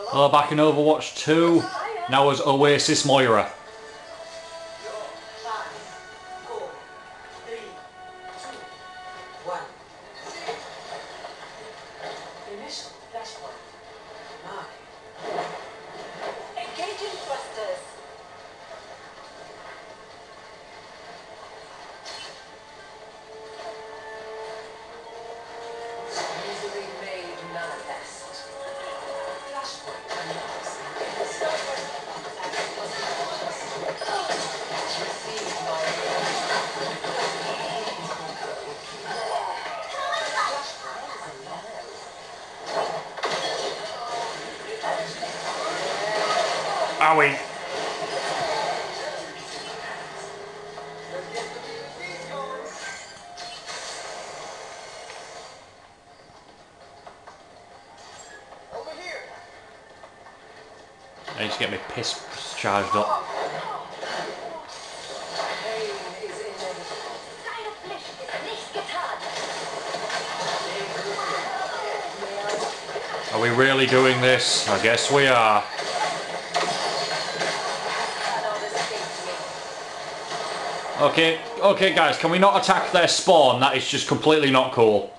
Back in Overwatch 2, now as Oasis Moira. Owie. I need to get my piss charged up. Are we really doing this? I guess we are. Okay guys, can we not attack their spawn? That is just completely not cool.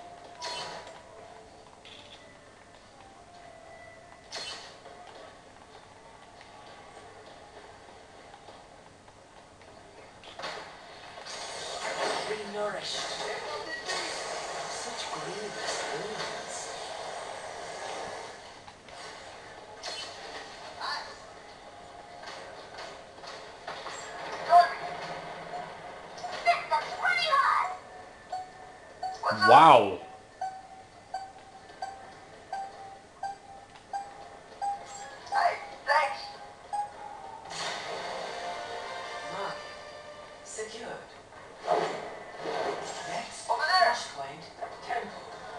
Wow. Hey, thanks. Mark, secured. Next, over there. Flashpoint, temple.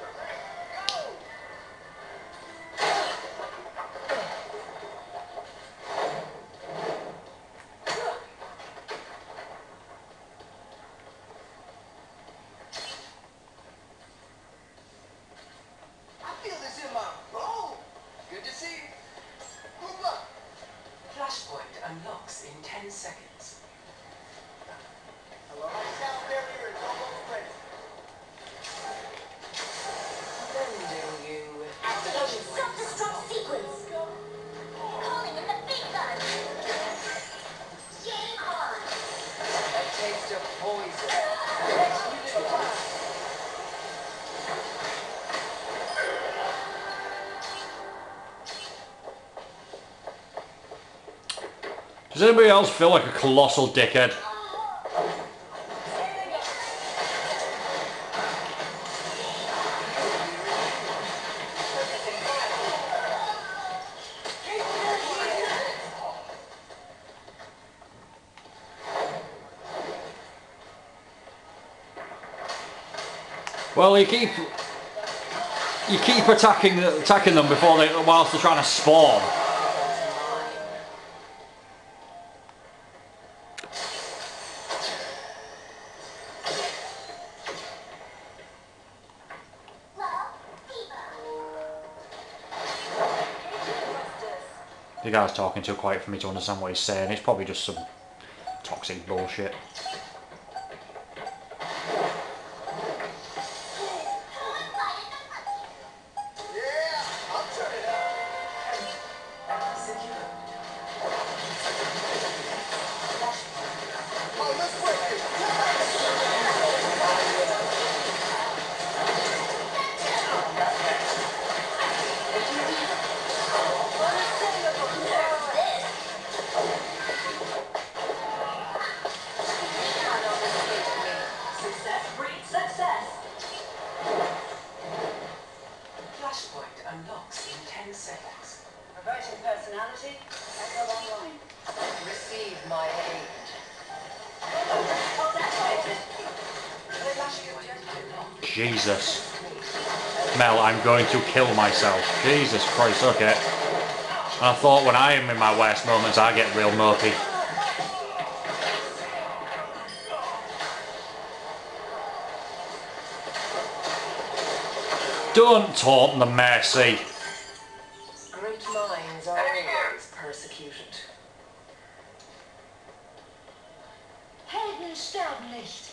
Flashpoint unlocks in 10 seconds. Hello? Sound barrier is almost ready. Lending you. Activation self-destruct sequence. Calling in the big gun. Game on. A taste of poison. Does anybody else feel like a colossal dickhead? Well, you keep attacking them whilst they're trying to spawn. The guy's talking too quiet for me to understand what he's saying. It's probably just some toxic bullshit. Unlocks in 10 seconds. Reverting personality, echo online. Receive my aid. Jesus. Mel, I'm going to kill myself. Jesus Christ, okay. And I thought when I am in my worst moments I get real mopey. Don't taunt the mercy. Great minds are always persecuted. Helden sterben nicht.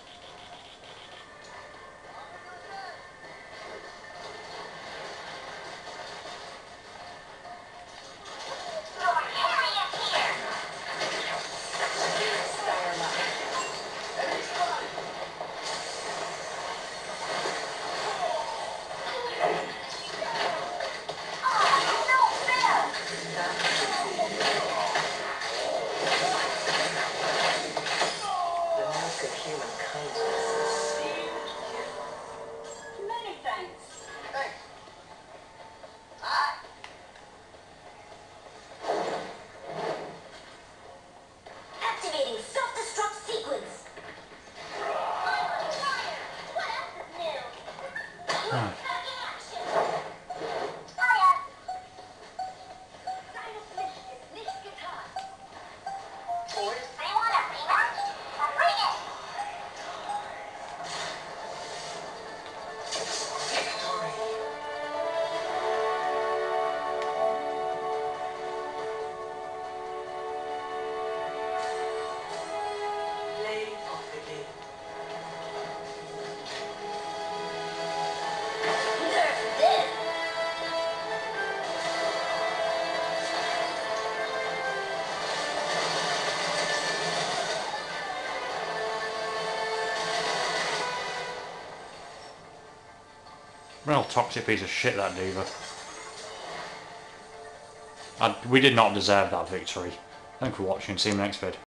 The milk of human kindness. Many thanks. Activating self-destruct sequence. Fire! What else is new? Back in action. Fire! Deine Pflicht ist nicht getan. They want a rematch? Bring it! Play of the game. Nerf this! Real toxic piece of shit, that diva. We did not deserve that victory. Thanks for watching, see you in the next vid.